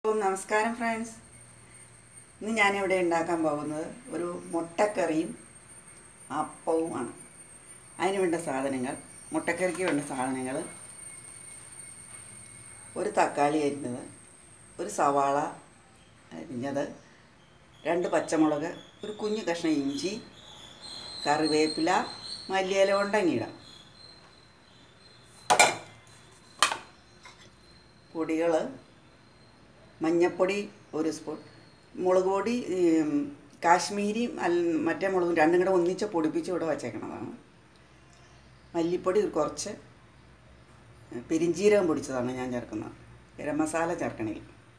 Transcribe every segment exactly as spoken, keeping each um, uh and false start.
നമസ്കാരം ഫ്രണ്ട്സ്. ഇന്ന് ഞാനിവിടെ ഉണ്ടാക്കാൻ പോകുന്നത് ഒരു മുട്ടക്കറിയും അപ്പവുമാണ്. അതിന് വേണ്ട സാധനങ്ങൾ, മുട്ടക്കറിക്ക് വേണ്ട സാധനങ്ങൾ: ഒരു തക്കാളി അരിഞ്ഞത്, ഒരു സവാള അരിഞ്ഞത്, രണ്ട് പച്ചമുളക്, ഒരു കുഞ്ഞു കഷ്ണം ഇഞ്ചി, കറിവേപ്പില, മല്ലിയില ഉണ്ടെങ്കിടാം. പൊടികൾ: മഞ്ഞൾപ്പൊടി ഒരു സ്പൂൺ, മുളക് പൊടി കാശ്മീരി മറ്റേ മുളകും രണ്ടും കൂടെ ഒന്നിച്ച് പൊടിപ്പിച്ച് ഇവിടെ വച്ചേക്കണതാണ്. മല്ലിപ്പൊടി കുറച്ച്, പെരിഞ്ചീരകം പൊടിച്ചതാണ് ഞാൻ ചേർക്കുന്നത്. ഗരം മസാല ചേർക്കണില്ല.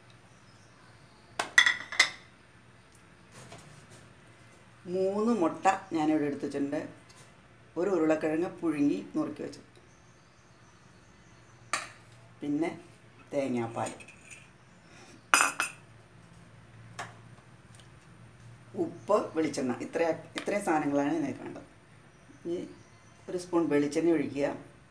മൂന്ന് മുട്ട ഞാനിവിടെ എടുത്ത് വെച്ചിട്ടുണ്ട്. ഒരു ഉരുളക്കിഴങ്ങ് പുഴുങ്ങി നുറുക്കി വെച്ചു. പിന്നെ തേങ്ങാപ്പാൽ, ഉപ്പ്, വെളിച്ചെണ്ണ. ഇത്ര ഇത്രയും സാധനങ്ങളാണ് ഇതിനകത്ത് വേണ്ടത്. ഇനി ഒരു സ്പൂൺ വെളിച്ചെണ്ണ ഒഴിക്കുക.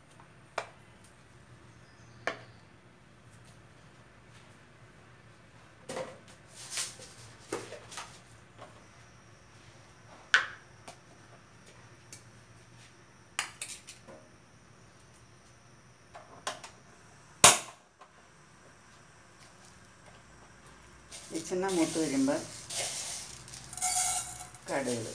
വെളിച്ചെണ്ണ മൂത്ത് വരുമ്പോൾ കടുക്,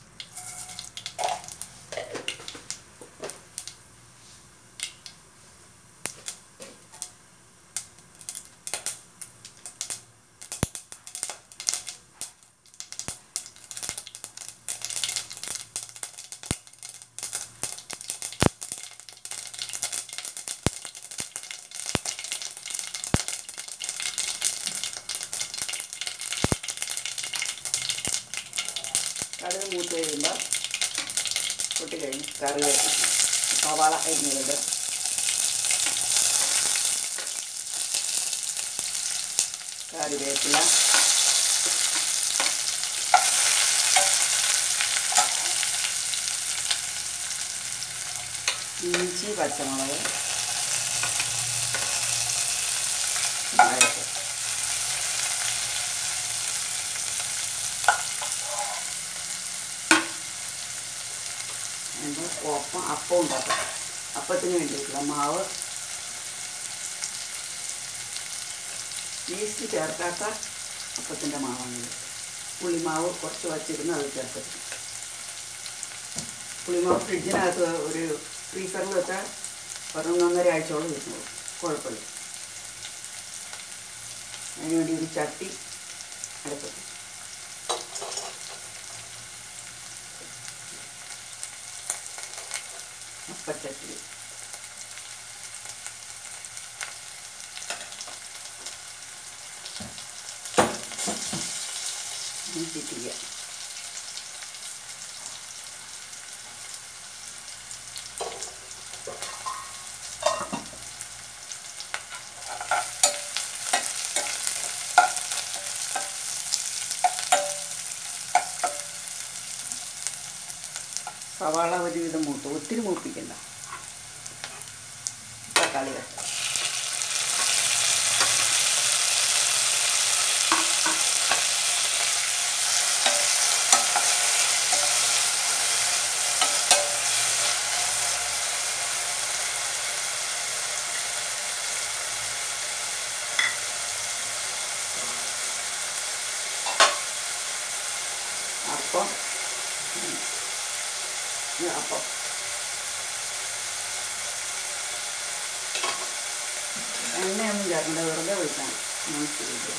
കടുക് മൂത്ത് കഴിയുമ്പോൾ പൊട്ടി കഴിഞ്ഞ് കറിവേപ്പില, സവാള അരിഞ്ഞത്, കറിവേപ്പില, ഇഞ്ചി, പച്ചമുളക്, ഒപ്പം അപ്പം ഉണ്ടാക്കാം. അപ്പത്തിന് വേണ്ടിയിട്ടുള്ള മാവ്, ഈസ്റ്റ് ചേർക്കാത്ത അപ്പത്തിൻ്റെ മാവാണിത്. പുളിമാവ് കുറച്ച് വച്ചിരുന്ന് അത് ചേർക്കരുത്. പുളിമാവ് ഫ്രിഡ്ജിനകത്ത് ഒരു ഫ്രീസറിൽ വെച്ചാൽ പതിനൊന്നൊന്നര ആഴ്ചയോളം വരുന്നുള്ളൂ, കുഴപ്പമില്ല. അതിനുവേണ്ടി ഒരു ചട്ടി അടുപ്പത്ത്, അപ്പച്ചട്ടി, ചുറ്റിക്കുക. സവാള ഒരുവിധം മൂത്ത്, ഒത്തിരി മൂപ്പിക്കണ്ട. തക്കാളി കഷ്ടം, അപ്പം അപ്പം എണ്ണയൊന്നും ചേർക്കണ്ട, വെറുതെ ഒഴിക്കാൻ മനസ്സിലാക്കുക.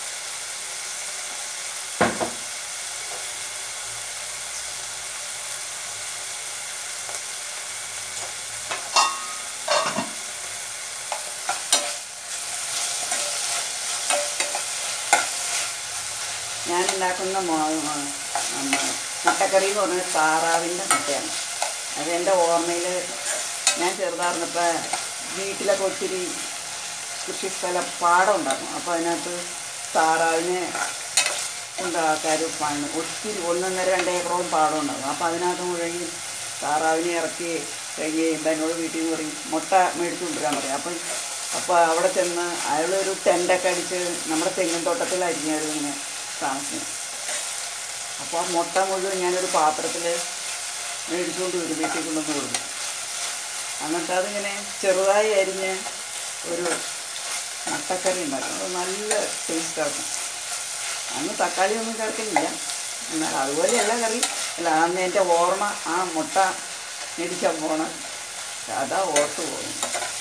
ഞാനുണ്ടാക്കുന്ന മുട്ടക്കറി എന്ന് പറഞ്ഞാൽ താറാവിൻ്റെ മുട്ടയാണ്. അത് എൻ്റെ ഓർമ്മയിൽ ഞാൻ ചെറുതായിരുന്നപ്പോൾ വീട്ടിലൊക്കെ ഒത്തിരി കൃഷിസ്ഥലം പാടം ഉണ്ടാക്കും. അപ്പോൾ അതിനകത്ത് താറാവിനെ കൊണ്ട് ആൾക്കാർ പണി ഒത്തിരി ഒന്നൊന്നര രണ്ട് ഏക്കറോളം പാടം ഉണ്ടാകും. അപ്പോൾ അതിനകത്ത് മുഴുവൻ താറാവിനെ ഇറക്കി കഴിഞ്ഞ് കഴിയുമ്പോൾ എന്നോട് വീട്ടിൽ നിന്ന് പറയും മുട്ട മേടിച്ചു കൊണ്ടുവരാൻ പറയും. അപ്പം അപ്പോൾ അവിടെ ചെന്ന് അയാളൊരു ടെൻ്റൊക്കെ അടിച്ച് നമ്മുടെ തെങ്ങിൻ തോട്ടത്തിലായിരിക്കും ഇങ്ങനെ താമസിക്കുന്നത്. അപ്പോൾ ആ മുട്ട മുഴുവൻ ഞാനൊരു പാത്രത്തിൽ മേടിച്ചുകൊണ്ട് വരും, വീട്ടിൽ കൊണ്ടുവന്ന് കൊടുക്കും. എന്നിട്ട് അതിങ്ങനെ ചെറുതായി അരിഞ്ഞ് ഒരു മുട്ടക്കറി ഉണ്ടാക്കും. അത് നല്ല ടേസ്റ്റാണ്. അന്ന് തക്കാളി ഒന്നും ചേർക്കുന്നില്ല, എന്നാൽ അതുപോലെയല്ല കറി. അല്ല, അന്ന് എൻ്റെ ഓർമ്മ ആ മുട്ട മേടിക്കാൻ പോണ അതാ ഓർത്ത് പോകുന്നു.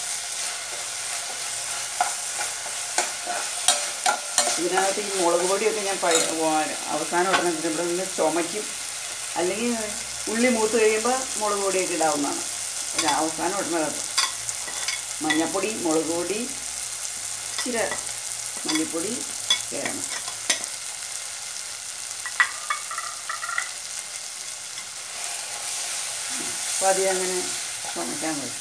ഇതിനകത്ത് ഈ മുളക് പൊടിയൊക്കെ ഞാൻ അവസാനം ഉടനെ ഇവിടെ നിന്ന് ചുമയ്ക്കും. അല്ലെങ്കിൽ ഉള്ളി മൂത്ത് കഴിയുമ്പോൾ മുളക് പൊടിയൊക്കെ ഇടാവുന്നതാണ്. ഒരു അവസാനം ഉടനെ കേട്ടോ മഞ്ഞൾപ്പൊടി, മുളക് പൊടി, ഇച്ചിരി മല്ലിപ്പൊടി ചേരണം. അപ്പോൾ അത് അങ്ങനെ ചുമയ്ക്കാൻ മതി.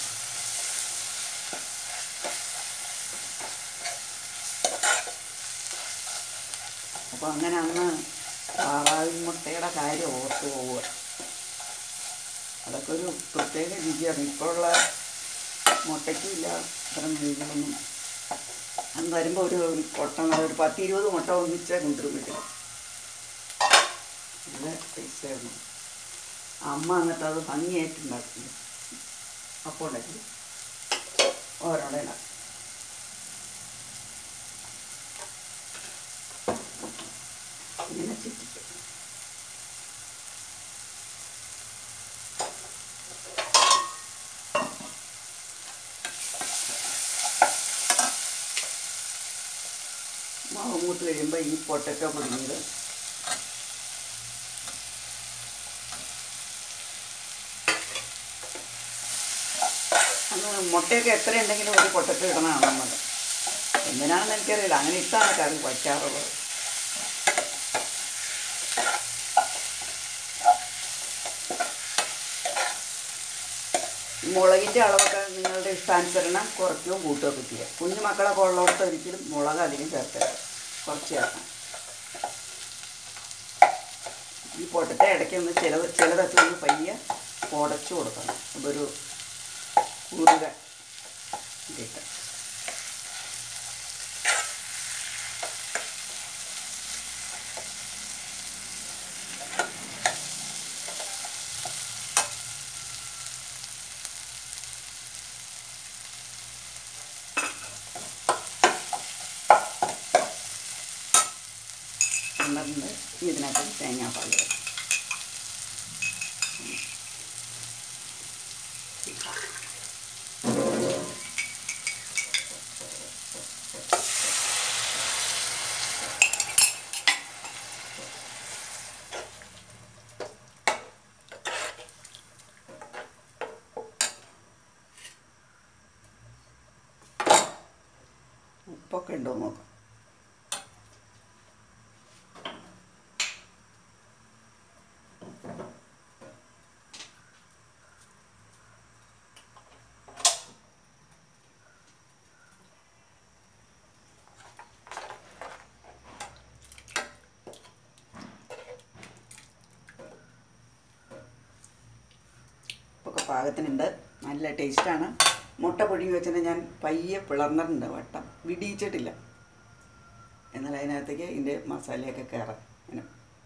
അപ്പോൾ അങ്ങനെ അന്ന് താറാവിൻ മുട്ടയുടെ കാര്യം ഓർത്ത് പോവുക. അതൊക്കെ ഒരു പ്രത്യേക രുചിയാണ്. ഇപ്പോഴുള്ള മുട്ടയ്ക്കും ഇല്ല അത്തരം രുചികളൊന്നും. അന്ന് വരുമ്പോൾ ഒരു കൊട്ട ഒരു പത്ത് ഇരുപത് മുട്ട ഒന്നിച്ച് കൊണ്ടുവരും വീട്ടിൽ. നല്ല ടേസ്റ്റായിരുന്നു. അമ്മ എന്നിട്ട് അത് ഭംഗിയായിട്ടുണ്ടാക്കി. അപ്പോൾ ഉണ്ടാക്കി ഓരോടെ ഉണ്ടാക്കി. ഇങ്ങനെ ചുറ്റിക്കും. മാവ് മൂത്ത് കഴിയുമ്പോൾ ഈ പൊട്ടറ്റോ പൊടിഞ്ഞത് അന്ന് മുട്ടയൊക്കെ എത്ര ഉണ്ടെങ്കിലും ഒരു പൊട്ടറ്റോ ഇടണമാണ് നമ്മൾ. എന്തിനാണെന്ന് എനിക്കറിയില്ല, അങ്ങനെ ഇട്ടാണ് കറി വയ്ക്കാറുള്ളത്. മുളകിൻ്റെ അളവൊക്കെ നിങ്ങളുടെ ഇഷ്ടാനുസരണം കുറയ്ക്കുകയോ കൂട്ടുകയൊക്കെ ചെയ്യുക. കുഞ്ഞു മക്കളൊക്കെ ഉള്ളിടത്ത് ഒരിക്കലും മുളക് അധികം ചേർക്കരുത്, കുറച്ച് ചേർക്കണം. ഈ പൊട്ടറ്റ ഇടയ്ക്കൊന്ന് ചിലത് ചിലതൊക്കെ ഒന്ന് പയ്യെ ഉടച്ചു കൊടുക്കണം. അതൊരു കുറുക കിട്ടും. എന്നിട്ട് ഇതിനകത്ത് തേങ്ങാപ്പാൽ ചേർക്കും. ഉപ്പൊക്കെ ഉണ്ടോ നോക്കാം. ഒക്കെ പാകത്തിനുണ്ട്, നല്ല ടേസ്റ്റാണ്. മുട്ട പുഴുങ്ങി വെച്ചിട്ട് ഞാൻ പയ്യെ പിളർന്നിട്ടുണ്ട്, വട്ടം വിടിയിച്ചിട്ടില്ല. എന്നാൽ അതിനകത്തേക്ക് ഇതിൻ്റെ മസാലയൊക്കെ കയറാം. അങ്ങനെ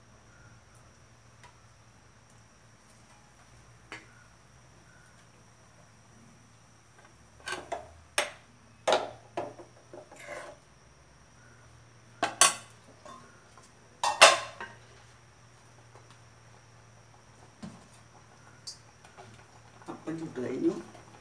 അപ്പം ചുട്ട് കഴിഞ്ഞു.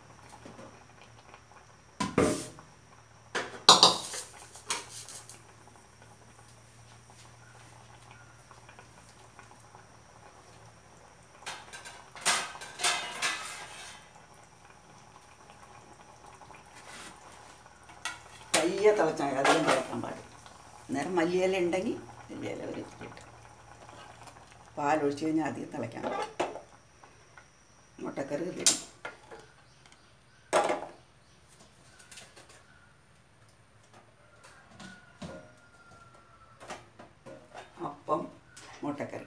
പയ്യെ തിളച്ചാൽ അധികം തിളക്കാൻ പാടില്ല. അന്നേരം മല്ലിയില ഉണ്ടെങ്കിൽ മല്ലിയില ഒരു ഇട്ട് പാലൊഴിച്ച് കഴിഞ്ഞാൽ അധികം തിളയ്ക്കാൻ പാടില്ല. മുട്ടക്കറി റെഡി. അപ്പം മുട്ടക്കറി.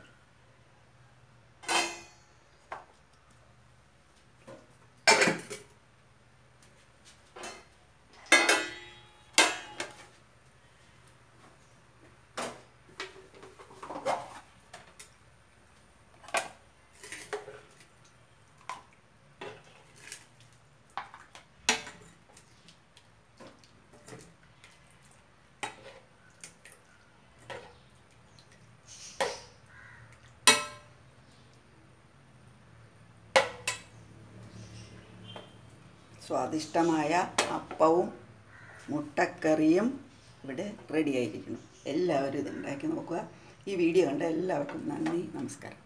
സ്വാദിഷ്ടമായ അപ്പവും മുട്ടക്കറിയും ഇവിടെ റെഡി ആയിരിക്കുന്നു. എല്ലാവരും ഇത് ഉണ്ടാക്കി നോക്കുക. ഈ വീഡിയോ കണ്ട എല്ലാവർക്കും നന്ദി, നമസ്കാരം.